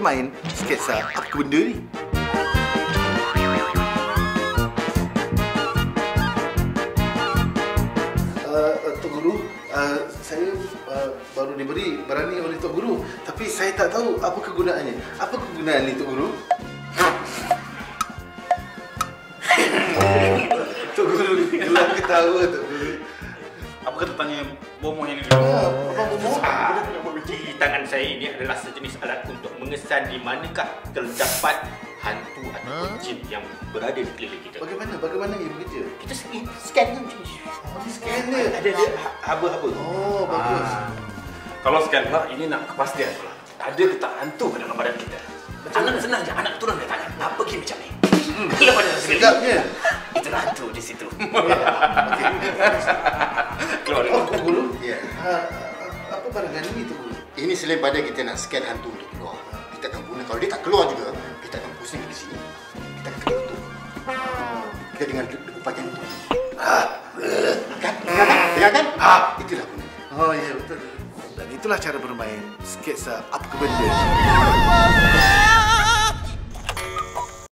bermain sketsa apa benda ni? Tok Guru, saya baru diberi barang ni oleh Tok Guru, tapi saya tak tahu apa kegunaannya. Apa kegunaan ni, Tok Guru? Tok Guru gelap ketawa, Tok Guru. Apa kata tanya bomoh yang ni dulu? Apa bomoh? Di tangan saya ini adalah sejenis alat untuk mengesan di manakah terdapat hantu ataupun jin yang berada di keliling kita. Bagaimana ia bekerja? Kita scan kan macam ni. Scan dia. Ada haba-haba. Oh, bagus. Kalau scan pula, ini nak kepastian pula. Ada ke tak hantu ke dalam badan kita? Anak senang je, anak turun dia tanya. Apa game macam ni? Lepas dah sekali. Sedapnya. Itulah hantu di situ. Okey. Keluar Oh, Tok Guru. Ya. Apa barangan ini, Tok Guru? Ini selain pada kita nak scan hantu untuk keluar. Kita akan guna, kalau dia tak keluar juga, kita akan pusing di sini. Kita akan kena tutup. Kita dengan degupan itu. Kan? Dengar kan? Itulah guna. Oh, ya, betul. Dan itulah cara bermain sketsa apa benda.